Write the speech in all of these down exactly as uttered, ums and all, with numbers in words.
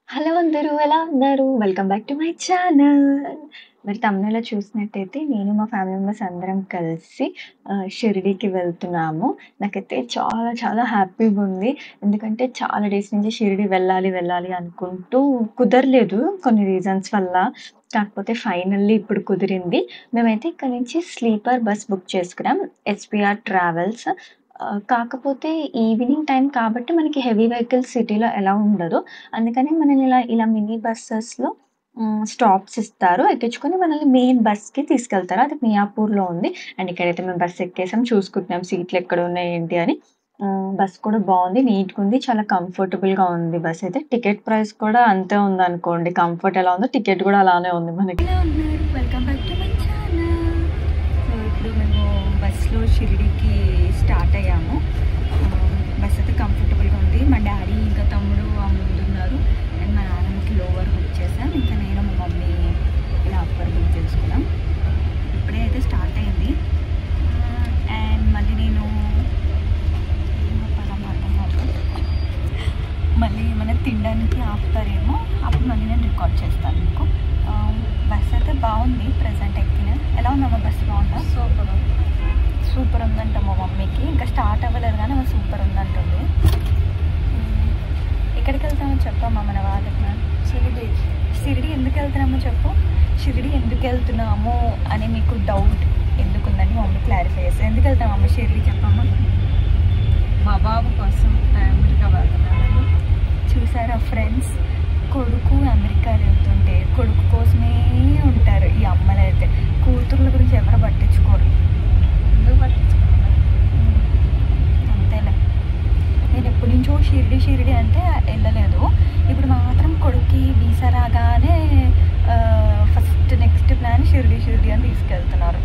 Hello అందరూ ఎలా ఉన్నారు? Welcome back to my channel. మరి తమ్మునేలో చూసినట్టయితే నేను మా ఫ్యామిలీ మెంబర్స్ అందరం కలిసి ఆహ్, షిరిడీకి వెళ్తున్నాము. నాకైతే చాలా చాలా హ్యాపీగుంది. ఎందుకంటే చాలా డేస్ నుంచి షిరిడీ వెళ్ళాలి, వెళ్ళాలి అనుకుంటూ కుదరలేదు కొన్ని రీజన్స్ వల్ల. కాకపోతే ఫైనల్లీ ఇప్పుడు కుదిరింది. మేమైతే ఇక్కడి నుంచి స్లీపర్ బస్ బుక్ చేసుకున్నాం. SVR travels. ఆహ్, కాకపోతే ఈవినింగ్ టైమ్ కాబట్టి మనకి హెవీ వెహికల్స్ సిటీలో ఎలో ఉండదు. అందుకని మనల్ని ఇలా ఇలా మినీ బసెస్‌లో హ్మ్. స్టాప్స్ ఇస్తారు. ఎక్కించుకొని మనల్ని మెయిన్ బస్‌కి తీసుకెళ్తారు. అది మియాపూర్‌లో ఉంది. అండ్ ఇక్కడైతే మేము బస్ ఎక్కేసాం. చూసుకుంటున్నాం సీట్లు ఎక్కడున్నాయి ఏంటి అని. హ్మ్. బస్ కూడా బావుంది. నీట్‌గుంది. చాలా కంఫర్టబుల్‌గా ఉంది బస్ అయితే. టికెట్ ప్రైస్ కూడా అంతే ఉందనుకోండి. కంఫర్ట్ ఎలా ఉందో టికెట్ కూడా అలానే ఉంది మనకి. ఎలా ఉన్నారు? Welcome back to my channel. So ఇప్పుడు మేము బస్‌లో షిరిడీకి స్టార్ట్ అయ్యాము. ఆహ్, బస్ అయితే కంఫర్టబుల్‌గా ఉంది. మా డాడీ ఇంకా తమ్ముడు ఆ ముందున్నారు. అండ్ మా నాన్నమ్మకి లోవర్ బుక్ చేసాం. ఇంకా నేను మా మమ్మీ ఇలా అప్పర్ బుక్ చేసుకున్నాం. ఇప్పుడే అయితే స్టార్ట్ అయింది. ఆహ్, అండ్ మళ్ళీ నేను మళ్ళీ ఏమైనా తినడానికి ఆపుతారేమో అప్పుడు మళ్ళీ నేను రికార్డ్ చేస్తాను మీకు. బస్ అయితే బాగుంది. ప్రజెంట్ ఎక్కిన ఎలా ఉందమ్మా? బస్సు బాగుందా? సూపర్ సూపర్ ఉందంట మా మమ్మీకి. ఇంకా స్టార్ట్ అవ్వలేదు కానీ అవి సూపర్ ఉందంటుంది. ఎక్కడికి వెళ్తామో చెప్పమ్మా మన వాళ్ళకి. షిరిడి. షిరిడి ఎందుకు వెళ్తున్నామో చెప్పు. షిరిడి ఎందుకు వెళ్తున్నాము అని మీకు డౌట్ ఎందుకుందని మా మమ్మీ క్లారిఫై చేస్తాను. ఎందుకు వెళ్తామమ్మా షిరిడి చెప్పమ్మా? మా బాబు కోసం అమెరికా వెళ్తున్నాను. చూసారా ఫ్రెండ్స్, కొడుకు అమెరికా వెళ్తుంటే కొడుకు కోసమే ఉంటారు ఈ అమ్మలు అయితే. కూతుర్ల గురించి ఎవరు పట్టించుకోరు. ఎందుకు పట్టించుకోవాలి? అంతేలే. నేను ఎప్పటి నుంచో షిరిడి షిరిడి అంటే వెళ్ళలేదు. ఇప్పుడు మాత్రం కొడుక్కి వీసా రాగానే first next plan Shirdi Shirdi అని తీసుకెళ్తున్నారు.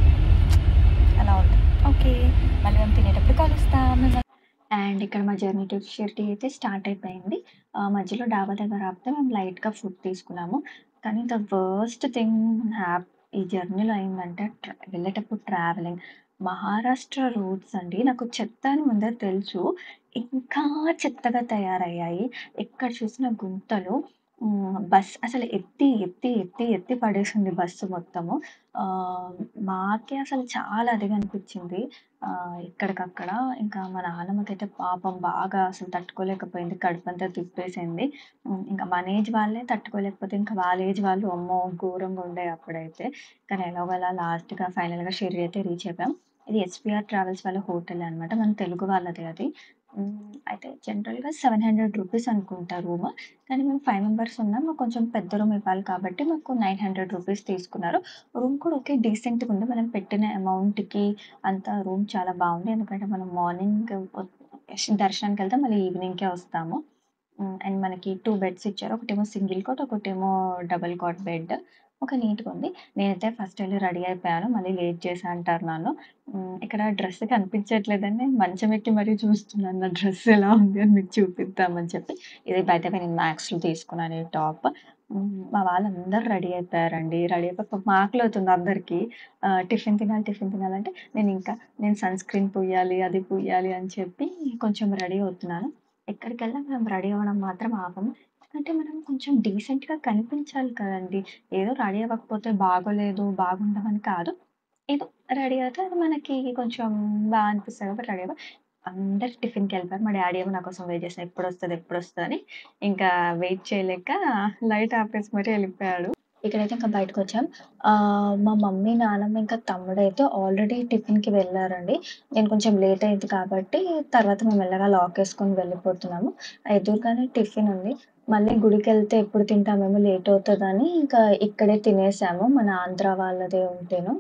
అలా ఉంది. ఓకే, మళ్ళీ మేము తినేటప్పుడు కలుస్తాం. అండ్ ఇక్కడ మా జర్నీ టు షిరిడీ అయితే స్టార్ట్ అయిపోయింది. ఆహ్, మధ్యలో డాబా దగ్గర ఆపితే మేము లైట్‌గా ఫుడ్ తీసుకున్నాము. కానీ ద వర్స్ట్ థింగ్ హ్యాప్ ఈ జర్నీలో అయిందంటే ట్ర వెళ్ళేటప్పుడు ట్రావెలింగ్. మహారాష్ట్ర రోడ్స్ అండి. నాకు చెత్త అని ముందే తెలుసు. ఇంకా చెత్తగా తయారయ్యాయి. ఎక్కడ చూసినా గుంతలు. హ్మ్. బస్ అసలు ఎత్తి, ఎత్తి, ఎత్తి, ఎత్తి పడేసింది బస్సు మొత్తము. ఆహ్, మాకే అసలు చాలా అదిగా అనిపించింది. ఆహ్, ఎక్కడికక్కడ ఇంకా మా నాన్నమ్మకైతే పాపం బాగా అసలు తట్టుకోలేకపోయింది. కడుపంతా తిప్పేసింది. హ్మ్. ఇంకా మన ఏజ్ వాళ్ళే తట్టుకోలేకపోతే ఇంకా వాళ్ళ ఏజ్ వాళ్ళు అమ్మో! ఘోరంగా ఉండే అప్పుడైతే. కానీ ఎలాగోలా లాస్ట్‌గా ఫైనల్‌గా షిరిడి అయితే రీచ్ అయిపోయాం. ఇది ఎస్‌వీఆర్ ట్రావెల్స్ వాళ్ళ హోటలే అనమాట. మన తెలుగు వాళ్ళదే అది. హ్మ్. అయితే జనరల్‌గా రూ. ఏడు వందలు అనుకుంటా రూము. కానీ మేము ఐదు మెంబర్స్ ఉన్నాం. మాకు కొంచెం పెద్ద రూమ్ ఇవ్వాలి కాబట్టి మాకు తొమ్మిది వందలు తీసుకున్నారు. రూమ్ కూడా ఓకే డీసెంట్‌గా ఉంది. మనం పెట్టిన అమౌంట్‌కి అంతా రూమ్ చాలా బావుంది. ఎందుకంటే మనం మార్నింగ్ ఒ దర్శనానికెళ్తాం. మళ్ళీ ఈవినింగ్‌కే వస్తాము. హ్మ్. అండ్ మనకి రెండు బెడ్స్ ఇచ్చారు. ఒకటేమో సింగిల్ కాట్, ఒకటేమో డబుల్ కాట్ బెడ్. ఒక నీట్‌గుంది. నేనైతే ఫస్ట్ ఎళ్లి రెడీ అయిపోయాను. మళ్ళీ లేట్ చేశా అంటారు నన్ను. హ్మ్. ఇక్కడ డ్రెస్ కనిపించట్లేదని మంచం ఎక్కి మరీ చూస్తున్నాను. నా డ్రెస్ ఎలా ఉంది అని మీకు చూపిద్దామని చెప్పి. ఇది బై ద వే నేను మ్యాక్స్‌లో తీసుకున్నాను ఈ టాప్. హ్మ్. మా వాళ్ళందరూ రెడీ అయిపోయారండి. రెడీ అయిపోయి పాపం ఆకలవుతుంది అందరికీ. ఆహ్, టిఫిన్ తినాలి, టిఫిన్ తినాలంటే నేనింకా నేను సన్ స్క్రీన్ పూయాలి, అది పూయాలి అని చెప్పి కొంచెం రెడీ అవుతున్నాను. ఎక్కడికెళ్ళినా మనం రెడీ అవ్వడం మాత్రం ఆపము. ఎందుకంటే మనం కొంచెం డీసెంట్‌గా కనిపించాలి కదండీ! ఏదో రెడీ అవ్వకపోతే బాగోలేదు, బాగుండమని కాదు. ఏదో రెడీ అయితే అది మనకి కొంచెం బా అనిపిస్తది కాబట్టి రెడీ అవ్వ అందరూ టిఫిన్‌కెళ్ళిపోయారు. మా డ్యాడీ ఏమో నా కోసం వెయిట్ చేస్తున్నారు. ఎప్పుడొస్తది, ఎప్పుడొస్తదా అని. ఇంకా వెయిట్ చేయలేక లైట్ ఆపేసి మరి ఎళ్ళిపోయాడు. ఇక్కడైతే ఇంకా బయటకొచ్చాం. ఆహ్, మా మమ్మీ, నాన్నమ్మ ఇంకా తమ్ముడైతే ఆల్రెడీ టిఫిన్‌కి వెళ్లారండి. నేను కొంచెం లేట్ అయింది కాబట్టి తర్వాత మేము మెల్లగా లాకేసుకొని వెళ్ళిపోతున్నాము. ఎదురుగానే టిఫిన్ ఉంది. మళ్ళీ గుడికెళ్తే ఎప్పుడు తింటామేమో లేట్ అవుతదని ఇంకా ఇక్కడే తినేసాము. మన ఆంధ్ర వాళ్ళదే ఉంటేను.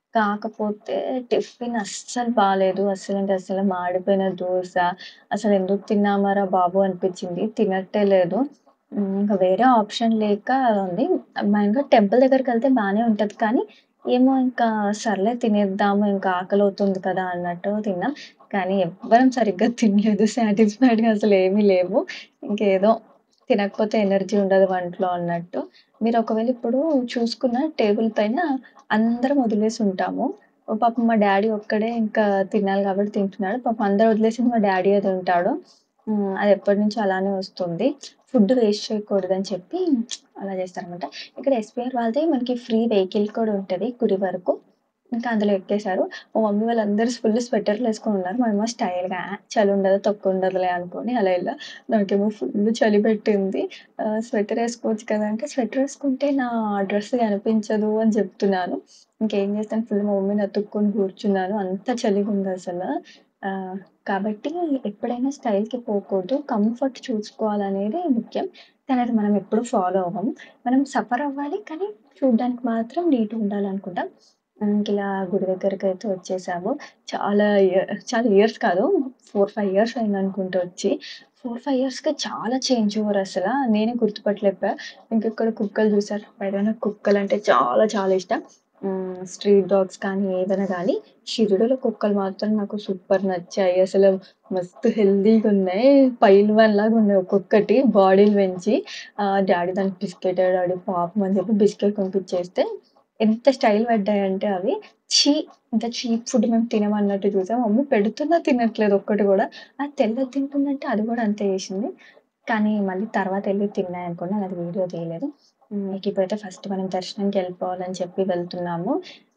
కాకపోతే టిఫిన్ అస్సలు బాలేదు. అస్సలంటే అస్సలు మాడిపోయిన దోస. అసలెందుకు తిన్నామారా బాబు అనిపిచ్చింది. తినట్టే లేదు. హ్మ్. ఇంక వేరే ఆప్షన్ లేక ఉంది. మెయిన్‌గా టెంపుల్ దగ్గరికెళ్తే బానే ఉంటది. కానీ ఏమో ఇంకా సర్లే తినేద్దాము ఇంకా ఆకలవుతుంది కదా అన్నట్టు తిన్నాం. కానీ ఎవ్వరం సరిగ్గా తినలేదు. సాటిస్ఫైడ్‌గా అసలేమీ లేవు. ఇంకేదో తినకపోతే ఎనర్జీ ఉండదు ఒంట్లో అన్నట్టు. మీరు ఒకవేళ ఇప్పుడు చూసుకున్న టేబుల్ పైన అందరం వదిలేసుంటాము. పాపం మా డ్యాడీ ఒక్కడే ఇంకా తినాలి కాబట్టి తింటున్నాడు. పాపం అందరూ వదిలేసింది మా డ్యాడీయే తింటాడు. హ్మ్. అది ఎప్పటినుంచో అలానే వస్తుంది. ఫుడ్ వేస్ట్ చేయకూడదని చెప్పి అలా చేస్తారనమాట. ఇక్కడ ఎస్‌బీఆర్ వాళ్ళది మనకి ఫ్రీ వెహికల్ కూడా ఉంటది గుడి వరకు. ఇంకా అందులో ఎక్కేసారు. మా మమ్మీ వాళ్ళందరూ ఫుల్ స్వెటర్‌లేసుకొని ఉన్నారు. మేమేమో స్టైల్‌గా ఆ! చలి ఉండదు, తొక్క ఉండదులే అనుకోని అలా ఎళ్ళా. నాకేమో ఫుల్ చలి పెట్టింది. ఆహ్, స్వెటర్ ఏసుకోవచ్చు కదా! అంటే స్వెటర్ ఏసుకుంటే నా డ్రెస్ కనిపించదు అని చెప్తున్నాను. ఇంకేం చేస్తాను ఫుల్ మా మమ్మీని అతుక్కొని కూర్చున్నాను. అంత చలిగుందసల. ఆహ్, కాబట్టి ఎప్పుడైనా స్టైల్‌కి పోకూడదు. కంఫర్ట్ చూసుకోవాలనేది ముఖ్యం. కానీ అది మనం ఎప్పుడు ఫాలో అవ్వము. మనం సఫర్ అవ్వాలి. కానీ చూడ్డానికి మాత్రం నీట్‌గా ఉండాలనుకుంటాం. హ్మ్. ఇంకిలా గుడి దగ్గరకైతే వచ్చేసాము. చాలా ఇయ చాలా ఇయర్స్ కాదు. నాలుగు, ఐదు ఇయర్స్ అయిందనుకుంటా వచ్చి. నాలుగు, ఐదు ఇయర్స్‌కి చాలా చేంజ్ ఓవర్ అసల. నేనే గుర్తుపట్టలేకపోయా. ఇంకిక్కడ కుక్కలు చూసారు. బై ద వే నాకు కుక్కలంటే చాలా చాలా ఇష్టం. హ్మ్. స్ట్రీట్ డాగ్స్ కానీ, ఏదైనా గానీ షిరిడీలో కుక్కలు మాత్రం నాకు సూపర్ నచ్చాయి. అసలు మస్తు హెల్తీగున్నాయి. పైల్వాన్‌లాగా ఉన్నాయి ఒక్కొక్కటి బాడీలు పెంచి. ఆహ్, డ్యాడీ దానికి బిస్కెట్ డాడీ పాపం అని చెప్పి బిస్కెట్ కొనిపిచ్చేస్తే ఎంత స్టైల్ పడ్డాయంటే అవి. ఛీ! ఇంత చీప్ ఫుడ్ మేము తినమన్నట్టు చూసా. మమ్మీ పెడుతున్నా తినట్లేదు ఒక్కటి గూడా. అది తెల్లది తింటుందంటే అది గూడా అంతే చేసింది. కానీ మళ్ళీ తర్వాతెళ్లి తిన్నాయనుకోండి. అది వీడియో తీయలేదు. హ్మ్. ఇకిప్పుడైతే ఫస్ట్ మనం దర్శనంకెళ్ళిపోవాలని చెప్పి వెళ్తున్నాము.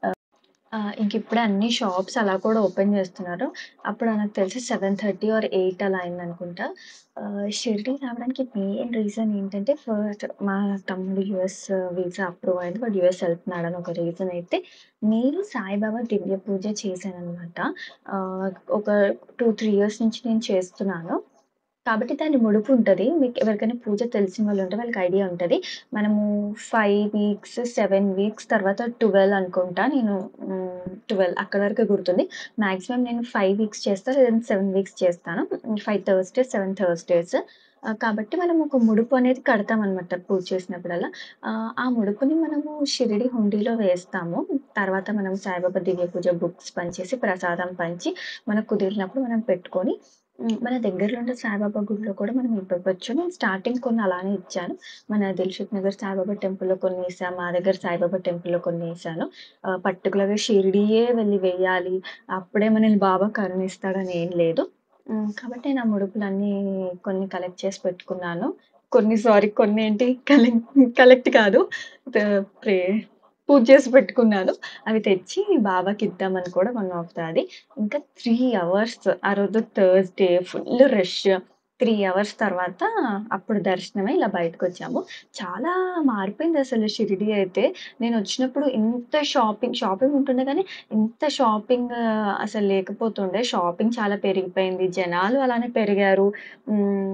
ఆ! ఇంకిప్పుడే అన్ని షాప్స్ అలా కూడా ఓపెన్ జేస్తున్నారు. అప్పుడు నాకు తెలిసి ఏడున్నర ఆర్ ఎనిమిది అలా అయిందనుకుంటా. ఆహ్, షిరిడీ రావడానికి మెయిన్ రీజన్ ఏంటంటే ఫస్ట్ మా తమ్ముడు యూఎస్ వీసా అప్రూవ్ అయింది. వాడు యూఎస్ ఎళ్తున్నాడని ఒక రీజన్ అయితే, నేను సాయిబాబా దివ్య పూజ చేశాననమాట. ఆహ్, ఒక రెండు, మూడు ఇయర్స్ నుంచి నేను చేస్తున్నాను. కాబట్టి దాని ముడుపుంటది. మీకు ఎవరికైనా పూజ తెలిసిన వాళ్ళుంటే వాళ్ళకి ఐడియా ఉంటది. మనము ఐదు వీక్స్, ఏడు వీక్స్ తర్వాత పన్నెండు అనుకుంటా. నేను హ్మ్. పన్నెండు అక్కడి వరకే గుర్తుంది. మాక్సిమం నేను ఐదు వీక్స్ చేస్తా. లేదంటే ఏడు వీక్స్ చేస్తాను. ఐదు థర్స్‌డేస్, ఏడు థర్స్‌డేస్. ఆహ్, కాబట్టి మనం ఒక ముడుపు అనేది కడతామనమాట పూజ చేసినప్పుడల్లా. ఆహ్, ఆ ముడుపుని మనము షిరిడి హుండీలో వేస్తాము. తర్వాత మనం సాయిబాబా దివ్య పూజ బుక్స్ పంచేసి, ప్రసాదం పంచి, మనకు కుదిరినప్పుడు మనం పెట్టుకొని హ్మ్. మన దగ్గరలో ఉండే సాయిబాబా గుడిలో కూడా మనం ఇవ్వవచ్చు. నేను స్టార్టింగ్ కొన్ని అలానే ఇచ్చాను. మన దిల్‌సుఖ్ నగర్ సాయిబాబా టెంపుల్‌లో కొన్ని ఏసా. మా దగ్గర సాయిబాబా టెంపుల్‌లో కొన్ని ఏసాను. ఆహ్, పర్టిక్యులర్‌గా షిరిడీయే వెళ్లి వేయాలి. అప్పుడే మనల్ని బాబా కరుణిస్తాడని ఏం లేదు. హ్మ్. కాబట్టి నా ముడుపులన్నీ కొన్ని కలెక్ట్ చేసి పెట్టుకున్నాను. కొన్ని సారీ కొన్నేంటి కలెక్ట్ కలెక్ట్ కాదు. త ప్రే పూజ చేసి పెట్టుకున్నాను. అవి తెచ్చి బాబాకిద్దామని కూడా వన్ ఆఫ్ ద అది. ఇంకా మూడు అవర్స్ ఆ రోజు థర్స్‌డే ఫుల్ రష్. మూడు అవర్స్ తర్వాత అప్పుడు దర్శనమై ఇలా బయటకొచ్చాము. చాలా మారిపోయిందసలు షిరిడీ అయితే. నేనొచ్చినప్పుడు ఇంత షాపింగ్ షాపింగ్ ఉంటుండే గానీ, ఇంత షాపింగ్ అసలు లేకపోతుండే. షాపింగ్ చాలా పెరిగిపోయింది. జనాలు అలానే పెరిగారు. హ్మ్.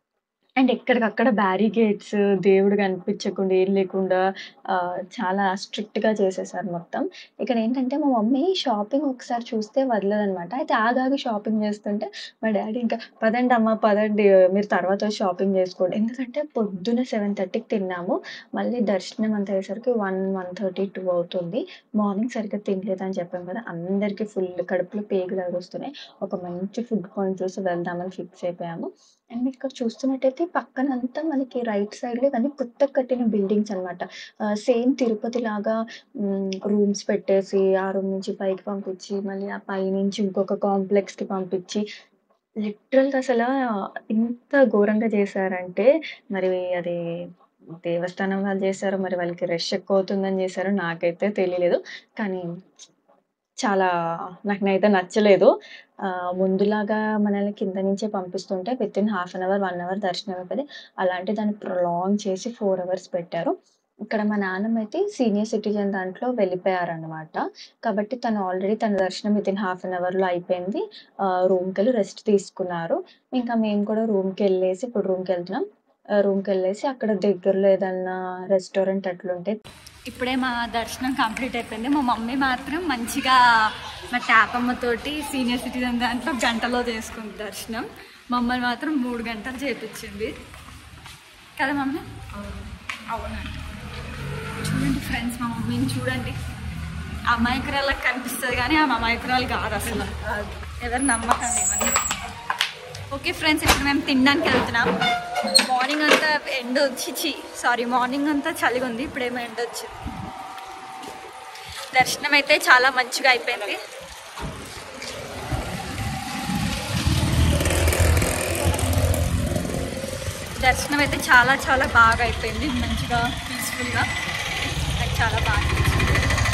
అండ్ ఎక్కడికక్కడ బ్యారికేడ్స్, దేవుడు కనిపించకుండా, ఏం లేకుండా ఆహ్, చాలా స్ట్రిక్ట్‌గా చేసేసారు మొత్తం. ఇక్కడేంటంటే మా మమ్మీ షాపింగ్ ఒకసారి చూస్తే వదలదనమాట. అయితే ఆగాగు షాపింగ్ చేస్తుంటే మా డ్యాడీ ఇంకా "పదండమ్మా పదండి మీరు తర్వాత వచ్చి షాపింగ్ చేసుకోండి." ఎందుకంటే పొద్దున 7:30కి తిన్నాము. మళ్ళీ దర్శనం అంతా అయ్యేసరికి ఒకటి, ఒకటిన్నర, రెండు అవుతుంది. మార్నింగ్ సరిగ్గా తినలేదని చెప్పాను కదా! అందరికి ఫుల్ కడుపులో పేగులు అరుస్తున్నాయి. ఒక మంచి ఫుడ్ పాయింట్ చూసి వెళ్దామని ఫిక్స్ అయిపోయాము. అండ్ మీరిక్కడ చూస్తున్నట్టయితే పక్కనంతా మనకి రైట్ సైడ్‌లో ఇవన్నీ కొత్తగా కట్టిన బిల్డింగ్స్ అనమాట. ఆహ్, సేమ్ తిరుపతిలాగా హ్మ్, రూమ్స్ పెట్టేసి, ఆ రూమ్ నుంచి పైకి పంపించి, మళ్ళీ ఆ పైనుంచి ఇంకొక కాంప్లెక్స్‌కి పంపించి, లిటరల్‌గా అసలా ఇంత ఘోరంగా చేశారంటే, మరి అది దేవస్థానం వాళ్ళు చేశారో, మరి వాళ్ళకి రష్ ఎక్కువవుతుందని చేశారో నాకైతే తెలియలేదు. కానీ చాలా నాకనైతే నచ్చలేదు. ఆహ్, ముందులాగా మనల్ని కింద నుంచే పంపిస్తుంటే వితిన్ హాఫ్ అన్ అవర్, ఒక అవర్ దర్శనం అయిపోయేది. అలాంటి దాన్ని ప్రొలాంగ్ చేసి నాలుగు అవర్స్ పెట్టారు. ఇక్కడ మా నాన్నమ్మైతే సీనియర్ సిటిజన్ దాంట్లో వెళ్ళిపోయారనమాట. కాబట్టి తను ఆల్రెడీ తన దర్శనం వితిన్ హాఫ్ అన్ అవర్‌లో అయిపోయింది. ఆహ్, రూమ్‌కెళ్ళి రెస్ట్ తీసుకున్నారు. ఇంకా మేము కూడా రూమ్‌కెళ్ళేసి ఇప్పుడు రూమ్‌కెళ్తున్నాం. ఆహ్, రూమ్‌కెళ్ళేసి అక్కడ దగ్గరలో ఏదన్నా రెస్టారెంట్ అట్లుంటే ఇప్పుడే మా దర్శనం కంప్లీట్ అయిపోయింది. మా మమ్మీ మాత్రం మంచిగా మా టాపమ్మతోటి సీనియర్ సిటిజన్ దాంట్లో గంటలో చేసుకుంది దర్శనం. మమ్మల్ని మాత్రం మూడు గంటలు చేపించింది కదా మమ్మీ? అవునండి. చూడండి ఫ్రెండ్స్, మా మమ్మీని చూడండి. అమాయకురాలకు కనిపిస్తుంది కానీ ఆమె అమాయకురాలు కాదు అసలు. ఎవరు నమ్మకండి ఇవన్నీ. ఓకే ఫ్రెండ్స్, ఇప్పుడు మేము తినడానికి వెళ్తున్నాం. మార్నింగ్ అంతా ఎండ వచ్చి సారీ మార్నింగ్ అంతా చలిగా ఉంది. ఇప్పుడేమో ఎండ వచ్చింది. దర్శనం అయితే చాలా మంచిగా అయిపోయింది. దర్శనం అయితే చాలా చాలా బాగా అయిపోయింది, మంచిగా పీస్ఫుల్గా. నాకు చాలా బాగా అనిపించింది.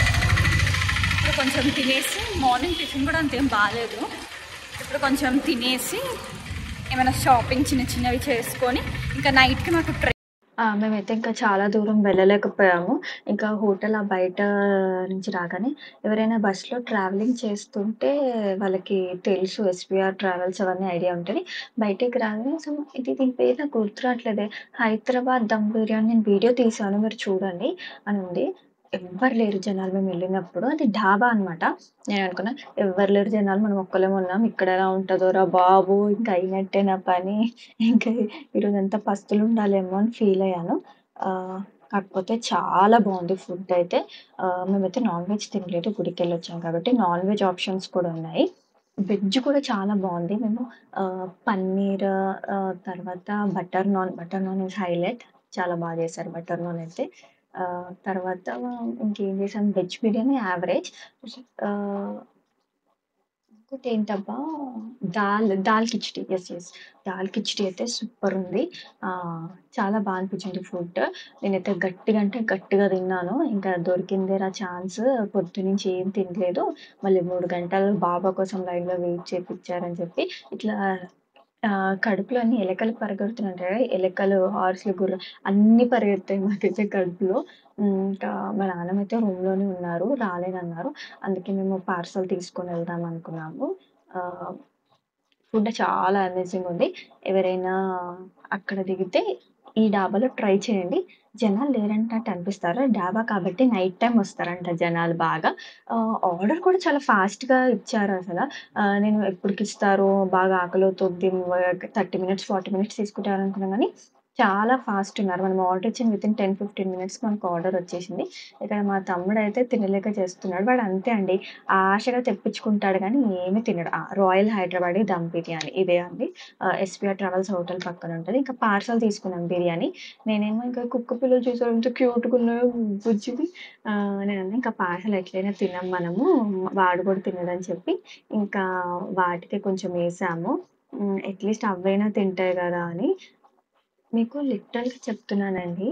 ఇప్పుడు కొంచెం తినేసి, మార్నింగ్ టిఫిన్ కూడా అంతేం బాగాలేదు, ఇప్పుడు కొంచెం తినేసి ఏమైనా షాపింగ్ చిన్న చిన్నవి చేసుకొని ఇంకా నైట్కి మాకు ట్రైన్. ఆ! మేమైతే ఇంకా చాలా దూరం వెళ్ళలేకపోయాము. ఇంకా హోటల్ ఆ బయట నుంచి రాగానే ఎవరైనా బస్‌లో ట్రావెలింగ్ చేస్తుంటే వాళ్ళకి తెలుసు ఎస్‌వీఆర్ ట్రావెల్స్ అవన్నీ ఐడియా ఉంటది. బయటికి రాగానే సో, ఇది దీని పేరు నాకు గుర్తు రావట్లేదే. హైదరాబాద్ దమ్ బిర్యానీ నేను వీడియో తీశాను మీరు చూడండి అని ఉంది. ఎవ్వరు లేరు జనాలు మేమెళ్ళినప్పుడు. అది ఢాబా అనమాట. నేననుకున్నా ఎవ్వరు లేరు జనాలు మనం ఒక్కళ్ళమే ఉన్నాం. ఇక్కడెలా ఉంటదోరా బాబు! ఇంక అయినట్టే నా పని. ఇంక ఈరోజంతా పస్తులుండాలేమో అని ఫీలయ్యాను. ఆహ్, కాకపోతే చాలా బావుంది ఫుడ్డయితే. ఆహ్, మేమైతే నాన్ వెజ్ తినలేదు. గుడికెళ్ళొచ్చాం కాబట్టి నాన్ వెజ్ ఆప్షన్స్ కూడా ఉన్నాయి. వెజ్ కూడా చాలా బావుంది. మేము ఆహ్, పన్నీర్ ఆహ్, తర్వాత butter naan, butter naan is highlight. చాలా బా చేశారు బటర్ నాన్ అయితే. ఆహ్, తర్వాత ఇంకేం చేసాం వెజ్ బిర్యానీ యావరేజ్. ఆహ్ ఇంకోటేంటబ్బా! దాల్, దాల్ కిచిడి. యెస్. యెస్. దాల్ కిచిడి అయితే సూపరుంది. ఆహ్, చాలా బా అనిపించింది ఫుడ్. నేనైతే గట్టిగా అంటే గట్టిగా తిన్నాను. ఇంకా దొరికిందేరా ఛాన్స్ పొద్దున్నుంచి ఏం తినలేదు. మళ్ళీ మూడు గంటలు బాబా కోసం లైన్‌లో వెయిట్ చేపిచ్చారని చెప్పి ఇట్లా ఆహ్, కడుపులో అన్ని ఎలకలు పరిగెడుతున్నట్టే ఎలకలు, హార్స్‌లు, గుర్రం అన్నీ పరిగెత్తాయి మాకైతే కడుపులో. హ్మ్. ఇంకా మా నాన్నమ్మైతే రూమ్‌లోనే ఉన్నారు. రాలేదన్నారు. అందుకే మేము పార్సెల్ తీసుకొనెళ్దాం అనుకున్నాము. ఆహ్, ఫుడ్ చాలా అమేజింగుంది. ఎవరైనా అక్కడ దిగితే ఈ డాబాలో ట్రై చేయండి. జనాలు లేరంటట్టు అనిపిస్తారు. డాబా కాబట్టి నైట్ టైమ్ వస్తారంట జనాలు బాగా. ఆహ్, ఆర్డర్ కూడా చాలా ఫాస్ట్‌గా ఇచ్చారసల. ఆహ్, నేను ఎప్పటికిస్తారో బాగా ఆకలవుతుంది వ ముప్పై మినిట్స్, నలభై మినిట్స్ తీసుకుంటారనుకున్నా గానీ చాలా ఫాస్ట్ ఉన్నారు. మనం ఆర్డర్ ఇచ్చిన వితిన్ పది, పదిహేను మినిట్స్ మనకు ఆర్డర్ వచ్చేసింది. ఇక్కడ మా తమ్ముడైతే తినలేక చేస్తున్నాడు. వాడు అంతే అండి. ఆశగా తెప్పించుకుంటాడు గానీ ఏమి తినడు. ఆ! రాయల్ హైదరాబాదీ దమ్ బిర్యానీ ఇదే అండి. ఆహ్, ఎస్‌వీఆర్ ట్రావెల్స్ హోటల్ పక్కన ఉంటది. ఇంకా పార్సెల్ తీసుకున్నాం బిర్యానీ. నేనేమో ఇంకా కుక్క పిల్లలు చూసావా ఎంత క్యూట్‌గున్నాయో బుజ్జివి. ఆహ్, నేనన్నా ఇంకా పార్సెల్ ఎట్లైనా తినం మనము. వాడు కూడా తినడని చెప్పి ఇంకా వాటికే కొంచెం ఏసాము. హ్మ్. అట్‌లీస్ట్ అవైనా తింటాయి గదా! అని. మీకు లిటరల్‌గా చెప్తున్నానండి.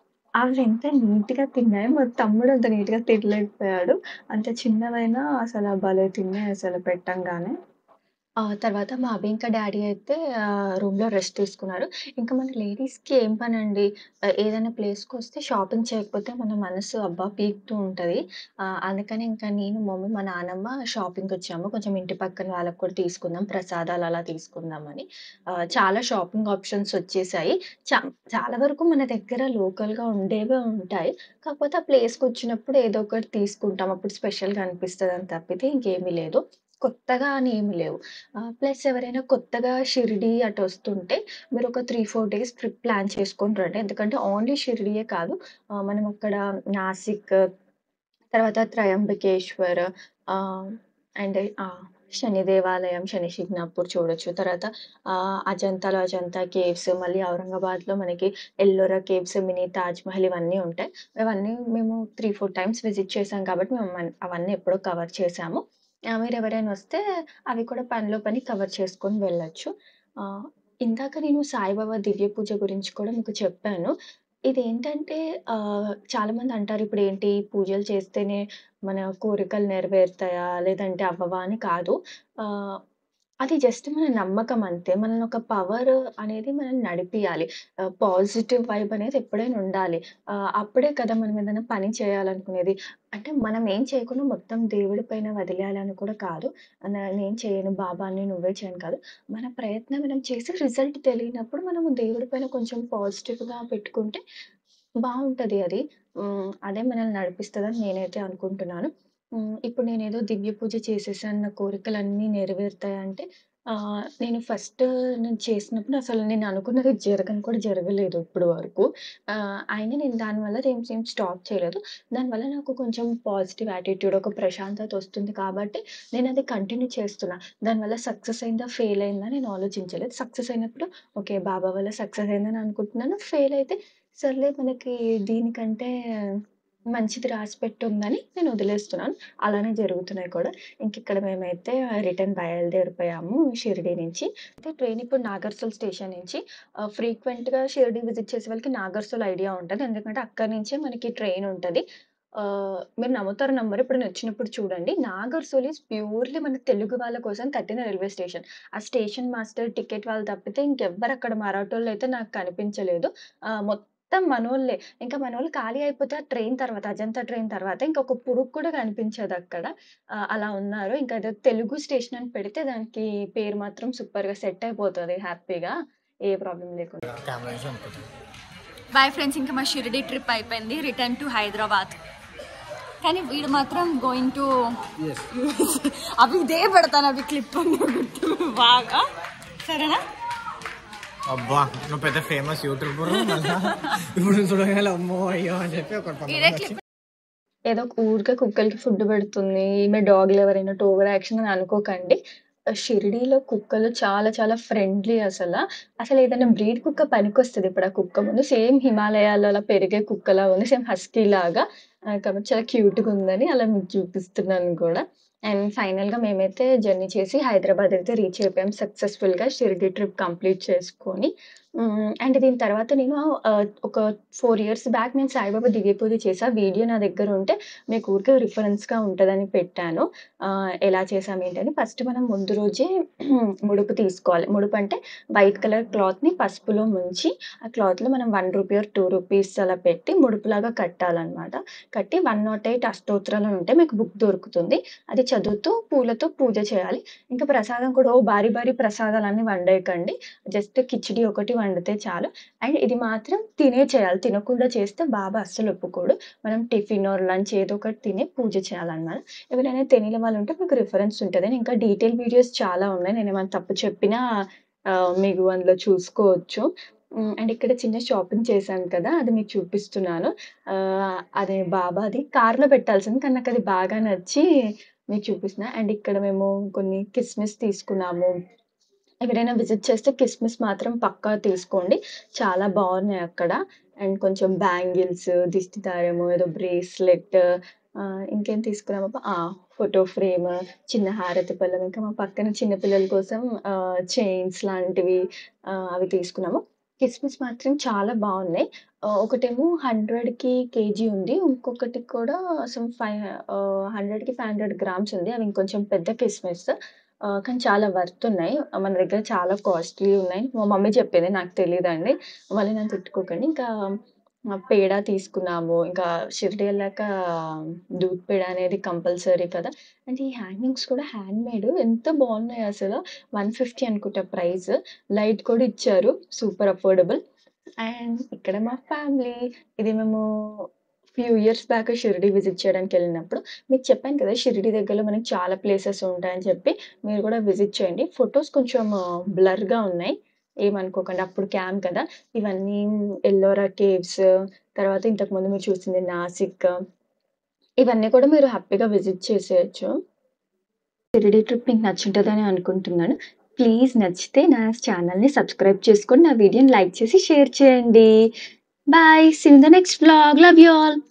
అవెంత నీట్‌గా తిన్నాయో మా తమ్ముడు అంత నీట్‌గా తినలేకపోయాడు. అంత చిన్నవైనా అసల భలే తిన్నాయి అసలు పెట్టంగానే. ఆ! తర్వాత మా అభి ఇంకా డ్యాడీ అయితే ఆహ్, రూమ్‌లో రెస్ట్ తీసుకున్నారు. ఇంకా మన లేడీస్‌కి ఏం పనండి ఆహ్, ఏదైనా ప్లేస్‌కొస్తే షాపింగ్ చేయకపోతే మన మనసు అబ్బా! పీకుతూ ఉంటది. ఆహ్, అందుకని ఇంకా నేను, మమ్మీ, మా నానమ్మ షాపింగ్‌కొచ్చాము. కొంచెం ఇంటి పక్కన వాళ్ళకి కూడా తీసుకుందాం, ప్రసాదాలు అలా తీసుకుందామని. ఆహ్, చాలా షాపింగ్ ఆప్షన్స్ వచ్చేసాయి. చ చాలా వరకు మన దగ్గర లోకల్‌గా ఉండేవే ఉంటాయి. కాకపోతే ఆ ప్లేస్‌కొచ్చినప్పుడు ఏదో ఒకటి తీసుకుంటాం. అప్పుడు స్పెషల్‌గా అనిపిస్తదని తప్పితే ఇంకేమీ లేదు. కొత్తగా అని ఏమి లేవు. ఆహ్, ప్లస్ ఎవరైనా కొత్తగా షిరిడీ అటొస్తుంటే మీరొక మూడు, నాలుగు డేస్ ట్రిప్ ప్లాన్ చేసుకొని రండి. ఎందుకంటే ఓన్లీ షిరిడీయే కాదు. ఆహ్, మనం అక్కడ నాసిక్, తర్వాత త్రయంబకేశ్వర్ ఆహ్, అండ్ ఆహ్, శని దేవాలయం, శని షిగ్నాపూర్ చూడొచ్చు. తర్వాత ఆహ్, అజంతాలో అజంతా కేవ్స్, మళ్ళీ ఔరంగాబాద్‌లో మనకి ఎల్లోరా కేవ్స్, మినీ తాజ్‌మహల్ ఇవన్నీ ఉంటాయి. ఇవన్నీ మేము మూడు, నాలుగు టైమ్స్ విజిట్ చేశాం కాబట్టి మేము మన్ అవన్నీ ఎప్పుడో కవర్ చేశాము. ఆహ్, మీరెవరైనా వస్తే అవి కూడా పనిలో పని కవర్ చేసుకొని వెళ్ళొచ్చు. ఆహ్, ఇందాక నేను సాయిబాబా దివ్య పూజ గురించి కూడా మీకు చెప్పాను. ఇదేంటంటే ఆహ్, చాలామంది అంటారు ఇప్పుడేంటి పూజలు చేస్తేనే మన కోరికలు నెరవేరుతాయా? లేదంటే అవ్వవా? అని కాదు. ఆహ్, అది జస్ట్ మన నమ్మకం అంతే. మనల్ని ఒక పవర్ అనేది మనల్ని నడిపియాలి. ఆహ్, పాజిటివ్ వైబ్ అనేది ఎప్పుడైనా ఉండాలి. ఆహ్, అప్పుడే కదా మనం ఏదైనా పని చేయాలనుకునేది. అంటే మనం ఏం చేయకుండా మొత్తం దేవుడి పైన వదిలేయాలని కూడా కాదు. న నేను చేయను బాబాని నువ్వే చేయను కాదు. మన ప్రయత్నం మనం చేసి రిజల్ట్ తెలియనప్పుడు మనము దేవుడి పైన కొంచెం పాజిటివ్‌గా పెట్టుకుంటే బావుంటది అది. హ్మ్. అదే మనల్ని నడిపిస్తదని నేనైతే అనుకుంటున్నాను. హ్మ్. ఇప్పుడు నేనేదో దివ్య పూజ చేసేసాను. నా కోరికలన్నీ నెరవేరుతాయంటే ఆహ్, నేను ఫస్ట్ నేను చేసినప్పుడు అసలు నేను అనుకున్నది జరగని కూడా జరగలేదు ఇప్పటి వరకు. ఆహ్, అయినా నేను దానివల్ల ఏం ఏం స్టాప్ చేయలేదు. దానివల్ల నాకు కొంచెం పాజిటివ్ యాటిట్యూడ్, ఒక ప్రశాంతత వస్తుంది కాబట్టి నేనది కంటిన్యూ చేస్తున్నా. దానివల్ల సక్సెస్ అయిందా? ఫెయిల్ అయిందా? నేను ఆలోచించలేదు. సక్సెస్ అయినప్పుడు ఓకే. బాబా వల్ల సక్సెస్ అయిందని అనుకుంటున్నాను. ఫెయిల్ అయితే సర్లే మనకి దీనికంటే మంచిది రాసిపెట్టుందని నేను వదిలేస్తున్నాను. అలానే జరుగుతున్నాయి కూడా. ఇంకిక్కడ మేమైతే రిటర్న్ బయలుదేరిపోయాము షిరిడీ నుంచి. అయితే ట్రైన్ ఇప్పుడు నాగర్‌సుల్ స్టేషన్ నుంచి ఆహ్, ఫ్రీక్వెంట్‌గా షిరిడీ విజిట్ చేసే వాళ్ళకి నాగర్‌సుల్ ఐడియా ఉంటది. ఎందుకంటే అక్కడి నుంచే మనకి ట్రైన్ ఉంటది. ఆహ్, మీరు నమ్ముతారో నమ్మరో ఎప్పుడైనా వచ్చినప్పుడు చూడండి. నాగర్‌సుల్ ఈస్ ప్యూర్‌లీ మన తెలుగు వాళ్ళ కోసం కట్టిన రైల్వే స్టేషన్. ఆ స్టేషన్ మాస్టర్, టికెట్ వాళ్ళు తప్పితే ఇంకెవ్వరు అక్కడ మరాఠోళ్ళైతే నాకు కనిపించలేదు. ఆహ్, మొత్తం మనోళ్ళే. ఇంకా మనోళ్ళు ఖాళీ అయిపోతే ఆ ట్రైన్ తర్వాత అజంతా ట్రైన్ తర్వాత ఇంకొక పురుగు కూడా కనిపించదక్కడ. ఆహ్, అలా ఉన్నారు. ఇంకా ఏదో తెలుగు స్టేషన్ అని పెడితే దానికి పేరు మాత్రం సూపర్‌గా సెట్ అయిపోతది హ్యాపీగా. ఏ ప్రాబ్లమ్ లేకుండా. బాయ్ ఫ్రెండ్స్, ఇంకా మా షిరిడి ట్రిప్ అయిపోయింది. Return to Hyderabad. కానీ వీడు మాత్రం గోయింగ్ టు అవి ఇదే పెడతాను, అవి క్లిప్ గుర్తు బాగా. సరేనా? అబ్బా నువ్వు పెద్ద ఫేమస్ యూట్యూబర్ ఇప్పుడు చూడగానే అమ్మో అయ్యో అని చెప్పి ఒక ఏదో ఊరికే కుక్కలకి ఫుడ్ పెడుతుంది. ఈమె డాగ్ లవర్ అయినట్టు ఓవర్ యాక్షన్ అని అనుకోకండి. ఆహ్, షిరిడీలో కుక్కలు చాలా చాలా ఫ్రెండ్లీ అసల. అసలేదైనా బ్రీడ్ కుక్క పనికొస్తది ఇప్పుడు ఆ కుక్క ముందు. సేమ్ హిమాలయాలలో పెరిగే కుక్కలా ఉంది. సేమ్ హస్కీ లాగా. ఆహ్, కాబట్టి చాలా క్యూట్‌గా ఉందని అలా మీకు చూపిస్తున్నాను కూడా. అండ్ ఫైనల్‌గా మేమైతే జర్నీ చేసి హైదరాబాద్ అయితే రీచ్ అయిపోయాం సక్సెస్‌ఫుల్‌గా షిరిడీ ట్రిప్ కంప్లీట్ చేసుకొని. హ్మ్. అండ్ దీని తర్వాత నేను ఆహ్, ఒక నాలుగు ఇయర్స్ బ్యాక్ నేను సాయిబాబా దివ్య పూజ చేశా. వీడియో నా దగ్గర ఉంటే మీకు ఊరికే రిఫరెన్స్‌గా ఉంటదని పెట్టాను. ఆహ్, ఎలా చేసాం ఏంటని. ఫస్ట్ మనం ముందు రోజే ముడుపు తీసుకోవాలి. ముడుపు అంటే వైట్ కలర్ క్లాత్‌ని పసుపులో ముంచి, ఆ క్లాత్‌లో మనం రూ. ఒకటి ఆర్ రూ. రెండు అలా పెట్టి ముడుపులాగా కట్టాలనమాట. కట్టి నూట ఎనిమిది అష్టోత్తరాలు ఉంటాయి. మీకు బుక్ దొరుకుతుంది. అది చదువుతూ పూలతో పూజ చేయాలి. ఇంకా ప్రసాదం కూడా ఓ భారీ భారీ ప్రసాదాలన్నీ వండేయకండి. జస్ట్ కిచిడి ఒకటి వండితే చాలు. అండ్ ఇది మాత్రం తినే చేయాలి. తినకుండా చేస్తే బాబా అస్సలు ఒప్పుకోడు. మనం టిఫిన్ ఆర్ లంచ్ ఏదో ఒకటి తిని పూజ చేయాలనమాట. ఎవరైనా తెలియని వాళ్ళు ఉంటే మీకు రిఫరెన్స్ ఉంటదని. ఇంకా డీటెయిల్ వీడియోస్ చాలా ఉన్నాయి. నేనేమైనా తప్పు చెప్పినా ఆహ్, మీకు అందులో చూసుకోవచ్చు. హ్మ్. అండ్ ఇక్కడ చిన్న షాపింగ్ చేశాను కదా! అది మీకు చూపిస్తున్నాను. ఆహ్, అదే బాబాది కార్‌లో పెట్టాల్సింది. కానీ నాకది బాగా నచ్చి మీకు చూపిస్తున్నా. అండ్ ఇక్కడ మేము కొన్ని కిస్మిస్ తీసుకున్నాము. ఎవరైనా విజిట్ చేస్తే కిస్మిస్ మాత్రం పక్కా తీసుకోండి. చాలా బావున్నాయి అక్కడ. అండ్ కొంచెం బ్యాంగిల్స్, దిష్టి దారము, ఏదో బ్రేస్లెట్ ఆహ్, ఇంకేం తీసుకున్నామబ్బా! ఆ! ఫోటో ఫ్రేమ్, చిన్న హారతి పళ్ళెం, ఇంకా మా పక్కన చిన్న పిల్లల కోసం ఆహ్, చైన్స్ లాంటివి ఆహ్, అవి తీసుకున్నాము. కిస్మిస్ మాత్రం చాలా బావున్నాయి. ఆహ్, ఒకటేమో వందకి కేజీ ఉంది. ఇంకొకటి కూడా సమ్ ఫైవ్ ఆహ్, వందకి ఐదు వందల గ్రామ్స్ ఉంది. అవి ఇంకొంచెం పెద్ద కిస్మిస్. ఆహ్, కానీ చాలా వర్త్ ఉన్నాయి. మన దగ్గర చాలా కాస్ట్‌లీ ఉన్నాయి. మా మమ్మీ చెప్పింది నాకు తెలీదండి. మళ్ళీ నన్ను తిట్టుకోకండి. ఇంకా ఆహ్, పేడ తీసుకున్నాము. ఇంకా షిరిడీ ఎళ్ళాక దూద్ పేడ అనేది కంపల్సరీ కదా! అండ్ ఈ హ్యాంగింగ్స్ కూడా హ్యాండ్‌మేడ్ ఎంత బావున్నాయో అసలు. నూట యాభై అనుకుంటా ప్రైస్. లైట్ కూడా ఇచ్చారు. Super affordable. అండ్ ఇక్కడ మా ఫ్యామిలీ. ఇది మేము few years back Shirdi visit చేయడానికెళ్ళినప్పుడు. మీకు చెప్పాను కదా! షిరిడీ దగ్గరలో మనకి చాలా ప్లేసెస్ ఉంటాయని చెప్పి. మీరు కూడా విజిట్ చేయండి. ఫోటోస్ కొంచెం బ్లర్‌గా ఉన్నాయి. ఏమనుకోకండి. అప్పుడు క్యాంప్ కదా! ఇవన్నీ ఎల్లోరా కేవ్స్, తర్వాత ఇంతకుముందు మీరు చూసింది నాసిక్. ఇవన్నీ కూడా మీరు హ్యాపీగా విజిట్ చేసేయొచ్చు. షిరిడీ ట్రిప్ మీకు నచ్చుంటదని అనుకుంటున్నాను. ప్లీజ్ నచ్చితే నా ఛానల్‌ని సబ్స్క్రైబ్ చేసుకొని, నా వీడియోని లైక్ చేసి షేర్ చేయండి. Bye. See you in the next vlog. Love you all.